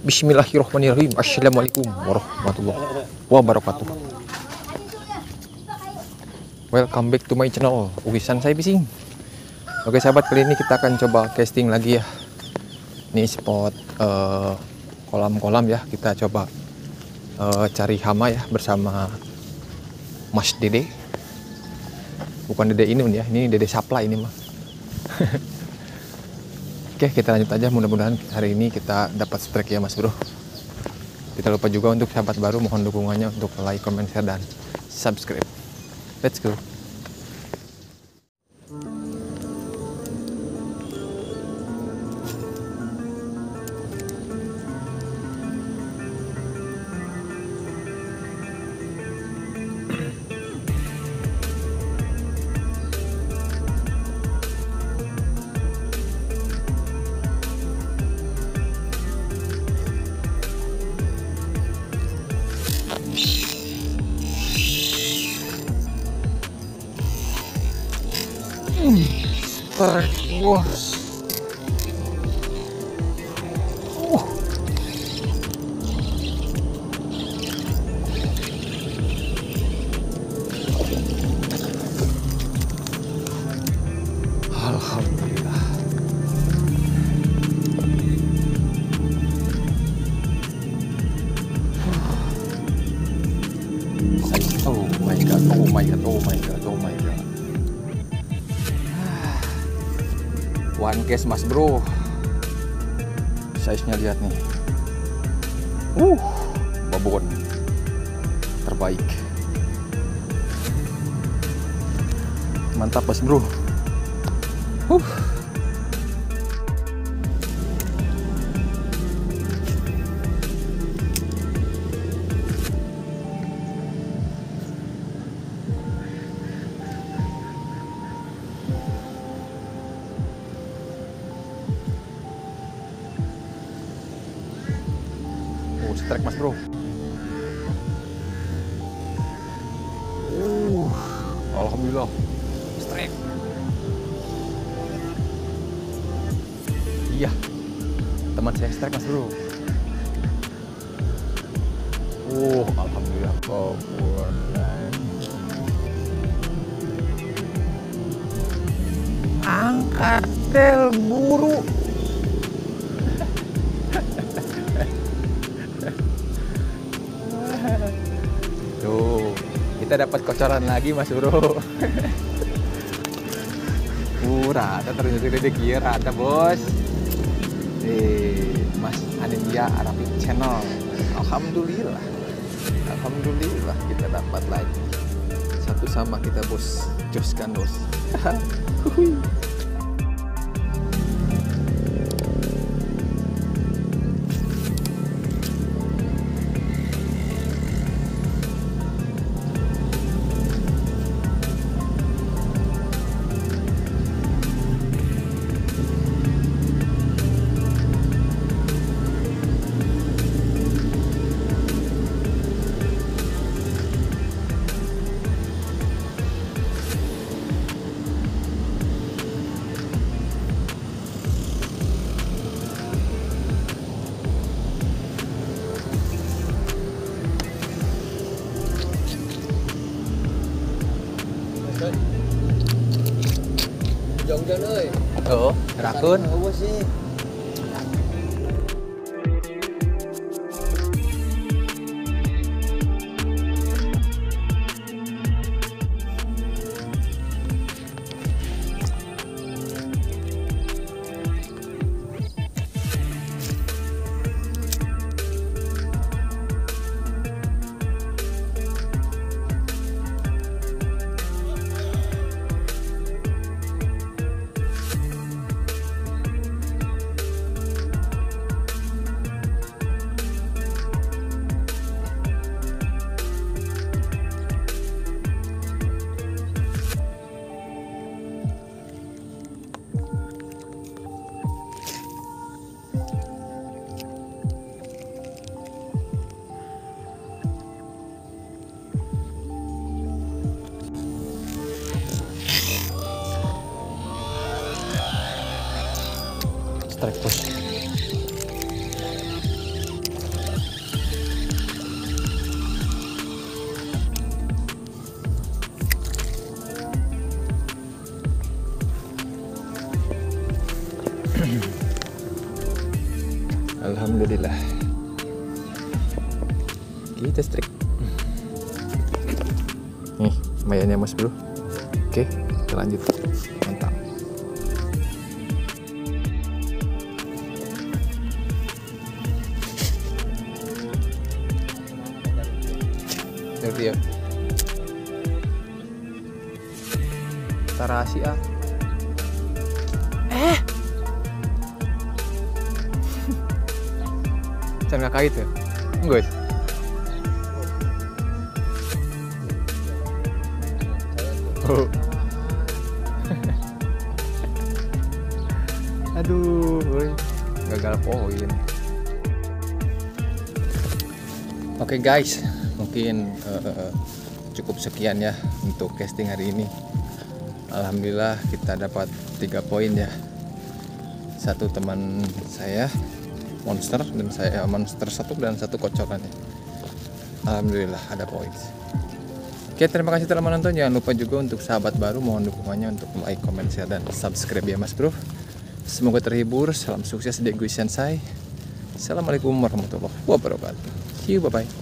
Bismillahirrahmanirrahim. Assalamualaikum warahmatullahi wabarakatuh. Welcome back to my channel, Uwisan Saya Fishing. Oke sahabat, kali ini kita akan coba casting lagi ya. Ini spot kolam-kolam ya. Kita coba cari hama ya bersama Mas Dede. Bukan Dede ini ya, ini Dede Sapla ini mah. Oke, kita lanjut aja. Mudah-mudahan hari ini kita dapat strike ya Mas Bro. Tidak lupa juga untuk sahabat baru, mohon dukungannya untuk like, comment, share, dan subscribe. Let's go. Wah. Alhamdulillah. Oh my god, oh my god, oh my god, oh my god. One case Mas Bro. Size-nya lihat nih. Babon terbaik. Mantap Mas Bro. Strike Mas Bro. Alhamdulillah. Strike. Iya. Teman saya strike Mas Bro. Alhamdulillah. Angkat del buru. Tuh, kita dapat kocoran lagi Mas Bro. Rata terus rezeki rata bos. Mas Anindya Arabic Channel. Alhamdulillah. Alhamdulillah kita dapat lagi. Satu sama kita bos. Joskan bos. Jong-jong ơi. Rakun. strike bos. Kita strik. Nih lumayan ya mas bro. Oke kita lanjut. Mantap. Ngerti ya. Tarasi ah. Jangan nggak kait ya? Enggak. Oh. Aduh, woy. Gagal poin. Oke guys, mungkin cukup sekian ya untuk casting hari ini. Alhamdulillah kita dapat 3 poin ya. Satu teman saya monster dan saya monster 1 dan 1 kocoran ya. Alhamdulillah ada poin. Oke, terima kasih telah menonton. Jangan lupa juga untuk sahabat baru mohon dukungannya untuk like, comment, share dan subscribe ya mas bro. Semoga terhibur. Salam sukses dari Gue Sensai. Assalamualaikum warahmatullahi wabarakatuh. See you, bye bye.